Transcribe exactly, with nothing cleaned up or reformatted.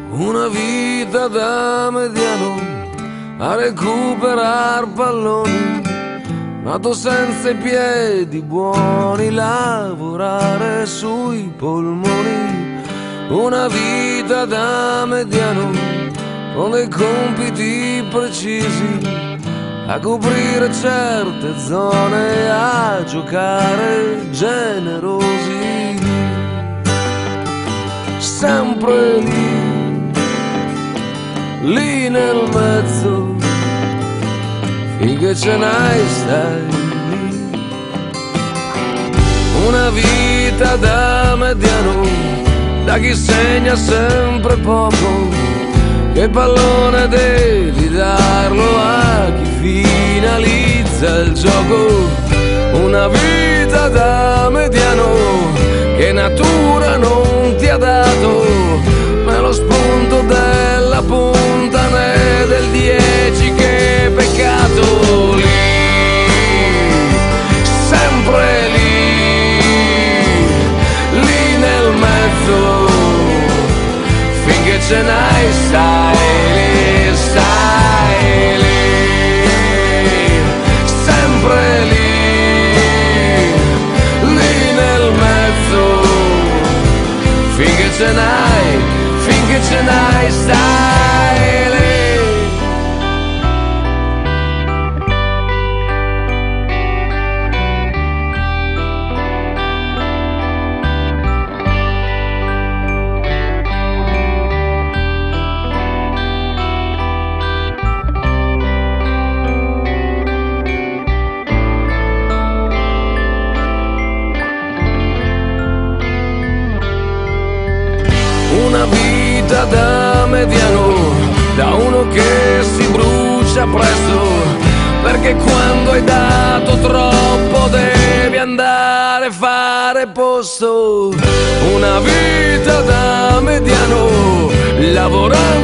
Una vita da mediano a recuperar palloni, nato senza i piedi buoni, lavorare sui polmoni. Una vita da mediano con dei compiti precisi, a coprire certe zone, a giocare generosi. Sempre lì, lì nel mezzo, finché ce n'hai stai lì. Una vita da mediano, da chi segna sempre poco, che pallone devi darlo a chi finalizza il gioco. Una vita da mediano che natura non ti ha dato, né lo spunto della punta né del dieci, che peccato. Lì, sempre lì, lì nel mezzo, finché ce n'hai stai lì, stai lì, sempre lì, lì nel mezzo, finché ce n'hai, finché ce n'hai stai lì. Una vita da mediano, da uno che si brucia presto, perché quando hai dato troppo devi andare a fare posto. Una vita da mediano, lavorando